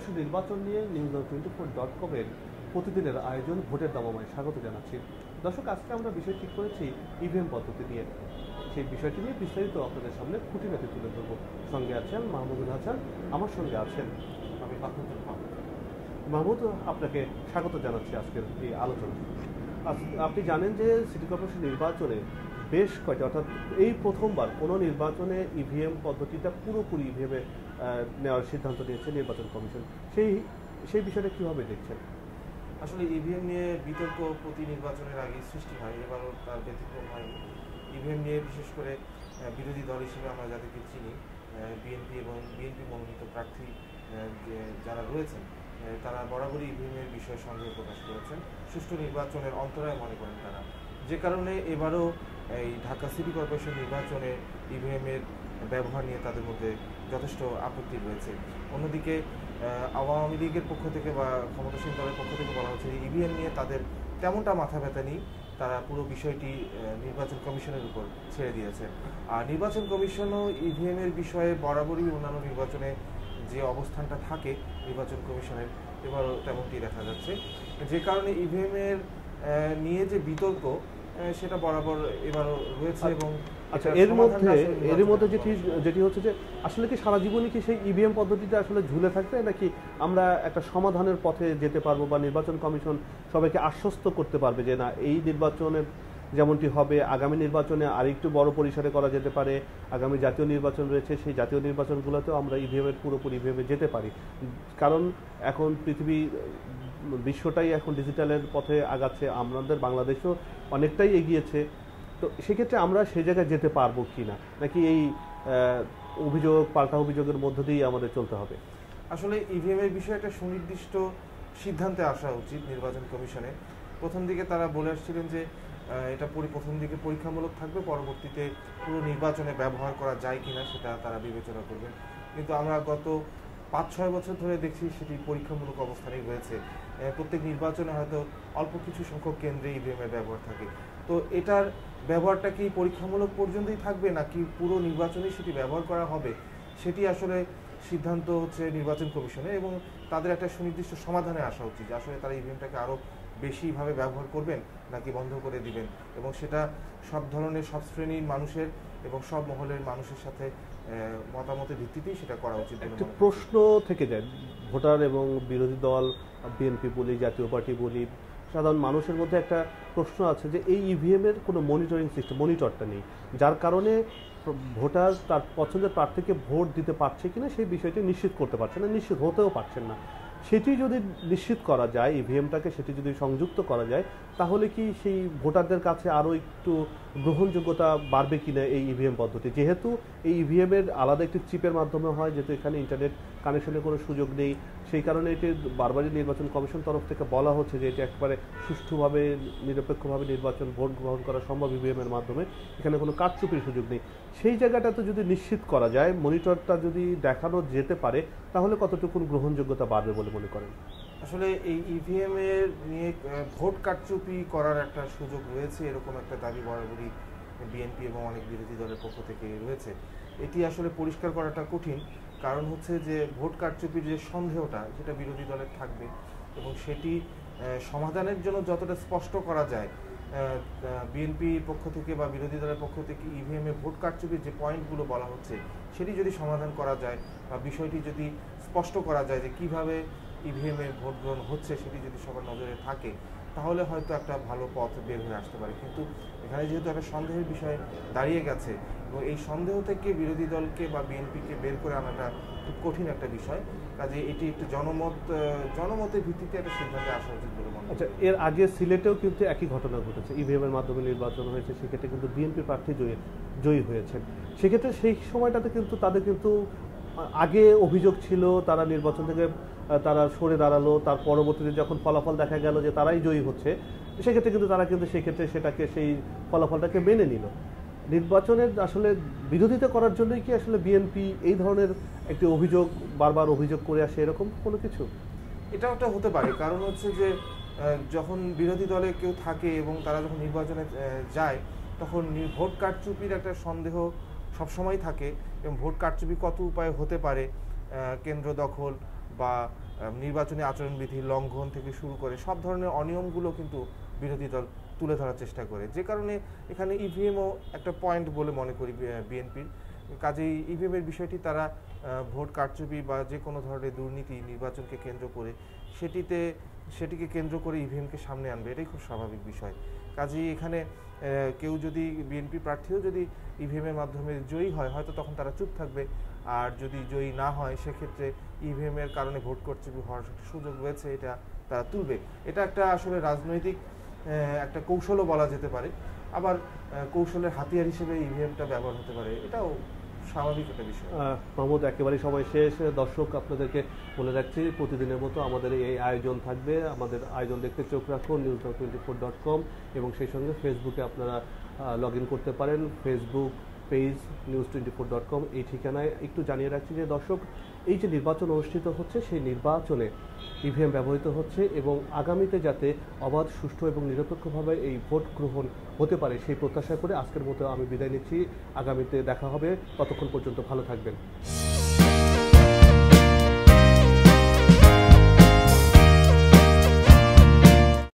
Corporation নির্বাচন নিয়ে নিউজ24.com-এর প্রতিদিনের আয়োজন ভোটের দামামায় স্বাগত জানাচ্ছি। দর্শক, আজকে আমরা বিষয় ঠিক করেছি ইভিএম পদ্ধতি নিয়ে। সেই বিষয়টি নিয়ে বিস্তারিত আপনাদের সামনে খুঁটিনাটি তুলে ধরব। সঙ্গে আছেন মাহমুদুল হাসান, আমার সঙ্গে আছেন আমি বাকরুজ্জামান মাহমুদ। মাহমুদ, আপনাকে স্বাগত জানাচ্ছি আজকের এই আলোচনা। আপনি জানেন যে সিটি কর্পোরেশন নির্বাচনে বেশ কয়টা, অর্থাৎ এই প্রথমবার কোনো নির্বাচনে ইভিএম পদ্ধতিটা পুরোপুরি ইভিএমে নেওয়ার সিদ্ধান্ত নিয়েছে নির্বাচন কমিশন। সেই বিষয়টা কীভাবে দেখছেন? আসলে ইভিএম নিয়ে বিতর্ক প্রতি নির্বাচনের আগে সৃষ্টি হয়, এবারও তার ব্যতিক্রম হয়নি। ইভিএম নিয়ে বিশেষ করে বিরোধী দল হিসেবে আমরা যাদেরকে চিনি, বিএনপি এবং বিএনপি মনোনীত প্রার্থী যারা রয়েছেন, তারা বরাবরই ইভিএমের বিষয়ে সন্দেহ প্রকাশ করেছেন। সুষ্ঠু নির্বাচনের অন্তরায় মনে করেন তারা, যে কারণে এবারও এই ঢাকা সিটি কর্পোরেশন নির্বাচনে ইভিএমের ব্যবহার নিয়ে তাদের মধ্যে যথেষ্ট আপত্তি রয়েছে। অন্যদিকে আওয়ামী লীগের পক্ষ থেকে বা ক্ষমতাসীন দলের পক্ষ থেকে বলা হচ্ছে যে ইভিএম নিয়ে তাদের তেমনটা মাথা ব্যথা নেই, তারা পুরো বিষয়টি নির্বাচন কমিশনের উপর ছেড়ে দিয়েছে। আর নির্বাচন কমিশনও ইভিএমের বিষয়ে বরাবরই অন্যান্য নির্বাচনে যে অবস্থানটা থাকে নির্বাচন কমিশনের, এবারও তেমনটি দেখা যাচ্ছে। যে কারণে ইভিএমের নিয়ে যে বিতর্ক সেটা বরাবর এবারও রয়েছে। এবং আচ্ছা, এর মধ্যে যেটি হচ্ছে যে আসলে কি সারা জীবনই কি সেই ইভিএম পদ্ধতিটা আসলে ঝুলে থাকবে, নাকি আমরা একটা সমাধানের পথে যেতে পারবো, বা নির্বাচন কমিশন সবাইকে আশ্বস্ত করতে পারবে যে না, এই নির্বাচনের যেমনটি হবে আগামী নির্বাচনে আরেকটু বড় পরিসরে করা যেতে পারে, আগামী জাতীয় নির্বাচন রয়েছে, সেই জাতীয় নির্বাচনগুলোতেও আমরা ইভিএমের পুরোপুরি ইভিএমে যেতে পারি? কারণ এখন বিশ্বটাই এখন ডিজিটালের পথে আগাচ্ছে, আমাদের বাংলাদেশও অনেকটাই এগিয়েছে। তো সেক্ষেত্রে আমরা সেই জায়গায় যেতে পারবো কি না, নাকি এই পাল্টা অভিযোগের মধ্য দিয়েই আমাদের চলতে হবে? আসলে ইভিএমের বিষয়ে একটা সুনির্দিষ্ট সিদ্ধান্তে আসা উচিত নির্বাচন কমিশনে। প্রথম দিকে তারা বলে আসছিলেন যে এটা প্রথম দিকে পরীক্ষামূলক থাকবে, পরবর্তীতে পুরো নির্বাচনে ব্যবহার করা যায় কিনা সেটা তারা বিবেচনা করবেন। কিন্তু আমরা গত 5-6 বছর ধরে দেখছি সেটি পরীক্ষামূলক অবস্থানেই রয়েছে। প্রত্যেক নির্বাচনে হয়তো অল্প কিছু সংখ্যক কেন্দ্রে ইভিএমের ব্যবহার থাকে। তো এটার ব্যবহারটা কি পরীক্ষামূলক পর্যন্তই থাকবে, নাকি পুরো নির্বাচনেই সেটি ব্যবহার করা হবে, সেটি আসলে সিদ্ধান্ত হচ্ছে নির্বাচন কমিশনে। এবং তাদের একটা সুনির্দিষ্ট সমাধানে আসা উচিত যে আসলে তারা ইভিএমটাকে আরও বেশিভাবে ব্যবহার করবেন নাকি বন্ধ করে দিবেন, এবং সেটা সব ধরনের সব শ্রেণীর মানুষের এবং সব মহলের মানুষের সাথে মতামতের ভিত্তিতেই সেটা করা উচিত। একটা প্রশ্ন থেকে যায়, ভোটার এবং বিরোধী দল, বিএনপি বলি, জাতীয় পার্টি বলি, সাধারণ মানুষের মধ্যে একটা প্রশ্ন আছে যে এই ইভিএমের কোনো মনিটরিং সিস্টেম, মনিটরটা নেই, যার কারণে ভোটার তার পছন্দের প্রার্থীকে ভোট দিতে পারছে কিনা সেই বিষয়টি নিশ্চিত করতে পারছে না, নিশ্চিত হতেও পারছেন না। সেটি যদি নিশ্চিত করা যায়, ইভিএমটাকে সেটি যদি সংযুক্ত করা যায়, তাহলে কি সেই ভোটারদের কাছে আরও একটু গ্রহণযোগ্যতা বাড়বে কিনা এই ইভিএম পদ্ধতি? যেহেতু এই ইভিএমের আলাদা একটি চিপের মাধ্যমে হয়, যেহেতু এখানে ইন্টারনেট কানেকশনের কোনো সুযোগ নেই, সেই কারণে এটি বারবারই নির্বাচন কমিশন তরফ থেকে বলা হচ্ছে যে এটি একেবারে সুষ্ঠুভাবে নিরপেক্ষভাবে ভোট গ্রহণ করা সম্ভব ইভিএমের মাধ্যমে, এখানে কোনো কারচুপির সুযোগ নেই। সেই জায়গাটাতে যদি নিশ্চিত করা যায়, মনিটরটা যদি দেখানো যেতে পারে, তাহলে কতটুকু গ্রহণযোগ্যতা বাড়বে বলে মনে করেন? আসলে এই ইভিএম এর নিয়ে ভোট কারচুপি করার একটা সুযোগ রয়েছে, এরকম একটা দাবি বরাবরই বিএনপি এবং অনেক বিরোধী দলের পক্ষ থেকে রয়েছে। এটি আসলে পরিষ্কার করাটা কঠিন, কারণ হচ্ছে যে ভোট কারচুপির যে সন্দেহটা সেটা বিরোধী দলের থাকবে, এবং সেটি সমাধানের জন্য যতটা স্পষ্ট করা যায়, বিএনপির পক্ষ থেকে বা বিরোধী দলের পক্ষ থেকে ইভিএম এ ভোট কারচুপির যে পয়েন্টগুলো বলা হচ্ছে সেটি যদি সমাধান করা যায়, বা বিষয়টি যদি স্পষ্ট করা যায় যে কিভাবে ইভিএম এর ভোট গ্রহণ হচ্ছে সেটি যদি সবার নজরে থাকে, তাহলে হয়তো একটা ভালো পথ বের হয়ে আসতে পারে। কিন্তু এখানে যেহেতু একটা সন্দেহের বিষয় দাঁড়িয়ে গেছে, এবং এই সন্দেহ থেকে বিরোধী দলকে বা বিএনপিকে বের করে আনাটা খুব কঠিন একটা বিষয়, কাজে এটি একটু জনমতের ভিত্তিতে একটা সিদ্ধান্তে আসা উচিত বলে মনে হয়। আচ্ছা, এর আগে সিলেটেও কিন্তু একই ঘটনা ঘটেছে, ইভিএম এর মাধ্যমে নির্বাচন হয়েছে, সেক্ষেত্রে কিন্তু বিএনপি প্রার্থী জয়ী হয়েছেন। সেক্ষেত্রে সেই সময়টাতে কিন্তু তাদের কিন্তু আগে অভিযোগ ছিল তারা নির্বাচন থেকে তারা সরে দাঁড়ালো, তার পরবর্তীতে যখন ফলাফল দেখা গেল যে তারাই জয়ী হচ্ছে, সেক্ষেত্রে কিন্তু তারা সেই ফলাফলটাকে মেনে নিল। নির্বাচনের আসলে বিরোধিতা করার জন্যই কি আসলে বিএনপি এই ধরনের একটি বারবার অভিযোগ করে আসে, এরকম কোনো কিছু? এটাও একটা হতে পারে, কারণ হচ্ছে যে যখন বিরোধী দলে কেউ থাকে এবং তারা যখন নির্বাচনে যায়, তখন ভোট কারচুপির একটা সন্দেহ সবসময় থাকে, এবং ভোট কারচুপি কত উপায়ে হতে পারে, কেন্দ্র দখল বা নির্বাচনী আচরণবিধি লঙ্ঘন থেকে শুরু করে সব ধরনের অনিয়মগুলো কিন্তু বিরোধী দল তুলে ধরার চেষ্টা করে, যে কারণে এখানে ইভিএমও একটা পয়েন্ট বলে মনে করি বিএনপির। কাজেই ইভিএমের বিষয়টি তারা ভোট কারচুপি বা যে কোনো ধরনের দুর্নীতি নির্বাচনকে কেন্দ্র করে সেটিকে কেন্দ্র করে ইভিএমকে সামনে আনবে, এটাই খুব স্বাভাবিক বিষয়। কাজেই এখানে কেউ যদি বিএনপি প্রার্থীও যদি ইভিএমের মাধ্যমে জয়ী হয়, হয়তো তখন তারা চুপ থাকবে, আর যদি জয়ী না হয় সেক্ষেত্রে ইভিএমের কারণে ভোট কারচুপি হওয়ার সুযোগ রয়েছে, এটা তারা তুলবে। এটা একটা আসলে রাজনৈতিক একটা কৌশলও বলা যেতে পারে, আবার কৌশলের হাতিয়ার হিসেবে ইভিএমটা ব্যবহার হতে পারে, এটাও স্বাভাবিক একটা বিষয়। মাহমুদ, একেবারেই সময় শেষ। দর্শক, আপনাদেরকে বলে রাখছি প্রতিদিনের মতো আমাদের এই আয়োজন থাকবে। আমাদের আয়োজন দেখতে চোখ রাখুন news24.com, এবং সেই সঙ্গে ফেসবুকে আপনারা লগ ইন করতে পারেন, ফেসবুক পেজ news24.com এই ঠিকানায়। একটু জানিয়ে রাখছি যে দর্শক, এই যে নির্বাচন অনুষ্ঠিত হচ্ছে সেই নির্বাচনে ইভিএম ব্যবহৃত হচ্ছে, এবং আগামীতে যাতে অবাধ, সুষ্ঠু এবং নিরপেক্ষভাবে এই ভোট গ্রহণ হতে পারে সেই প্রত্যাশা করে আজকের মতো আমি বিদায় নিচ্ছি। আগামীতে দেখা হবে, ততক্ষণ পর্যন্ত ভালো থাকবেন।